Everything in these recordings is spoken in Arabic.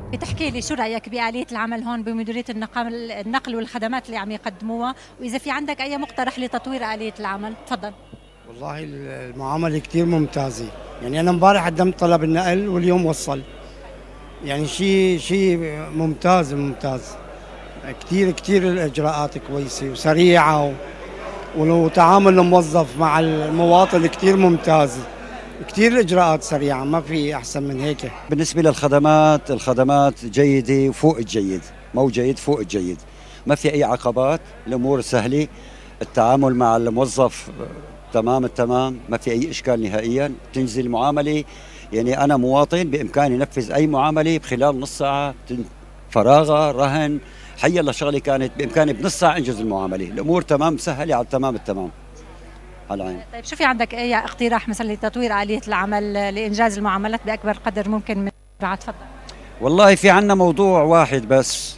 بتحكي لي شو رأيك بآلية العمل هون بمديرية النقل والخدمات اللي عم يقدموها، وإذا في عندك أي مقترح لتطوير آلية العمل؟ تفضل. والله المعاملة كتير ممتازة. يعني أنا امبارح قدمت طلب النقل واليوم وصل. يعني شيء ممتاز ممتاز. كتير كتير الإجراءات كويسة وسريعة وتعامل الموظف مع المواطن كتير ممتاز. كتير الإجراءات سريعة، ما في أحسن من هيك. بالنسبة للخدمات، الخدمات جيدة وفوق الجيد، مو جيد فوق الجيد، ما في أي عقبات، الأمور سهلة، التعامل مع الموظف تمام التمام، ما في أي إشكال نهائيا، تنزل المعاملة. يعني أنا مواطن بإمكاني أنفذ أي معاملة بخلال نص ساعة، فراغة رهن حي الله شغلة كانت بإمكاني بنص ساعة أنجز المعاملة، الأمور تمام سهلة على تمام التمام. على العين. طيب شو في عندك أي اقتراح مثلا لتطوير آلية العمل لإنجاز المعاملات بأكبر قدر ممكن من السرعة؟ تفضل. والله في عنا موضوع واحد بس،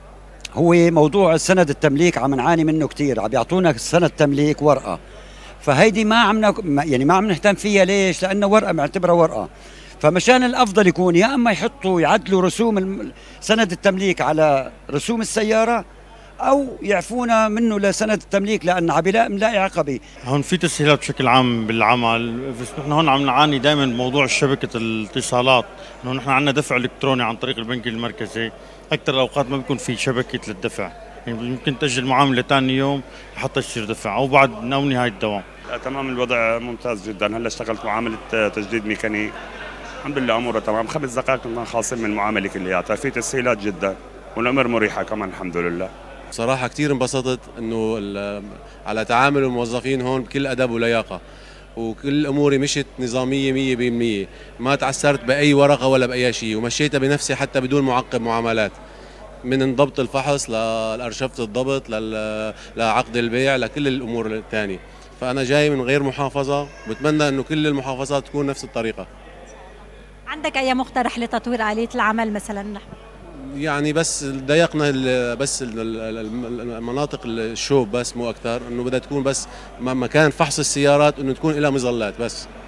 هو موضوع السند التمليك، عم نعاني منه كثير، عم يعطونا سند تمليك ورقة، فهيدي ما عم نهتم فيها. ليش؟ لأنه ورقة، معتبرها ورقة. فمشان الأفضل يكون يا أما يحطوا يعدلوا رسوم سند التمليك على رسوم السيارة، أو يعفونا منه لسند التمليك، لأن ملاقي عقبة. هون في تسهيلات بشكل عام بالعمل، بس نحن هون عم نعاني دائما بموضوع شبكة الاتصالات، انه نحن عندنا دفع الكتروني عن طريق البنك المركزي، اكثر الاوقات ما بيكون في شبكة للدفع، يعني يمكن تأجل معاملة ثاني يوم لحتى يصير دفع او بعد او نهاية الدوام. تمام، الوضع ممتاز جدا. هلا اشتغلت معاملة تجديد ميكانيك، الحمد لله امورها تمام. 5 دقائق كنا خالصين من المعاملة كلياتها، في تسهيلات جدا والامور مريحة كمان الحمد لله. صراحة كتير انبسطت انه على تعامل الموظفين هون بكل ادب ولياقة، وكل اموري مشت نظامية 100%، ما تعسرت باي ورقة ولا باي شيء، ومشيتها بنفسي حتى بدون معقب معاملات، من ضبط الفحص لأرشفة الضبط لعقد البيع لكل الامور الثانية. فانا جاي من غير محافظة، وبتمنى انه كل المحافظات تكون نفس الطريقة. عندك أي مقترح لتطوير آلية العمل مثلا؟ يعني بس ضيقنا بس المناطق الشوب بس، مو اكثر، انه بدها تكون بس مكان فحص السيارات انه تكون لها مظلات بس.